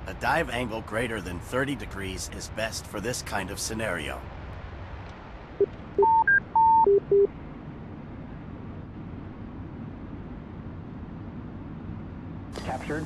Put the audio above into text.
A dive angle greater than 30 degrees is best for this kind of scenario. Captured.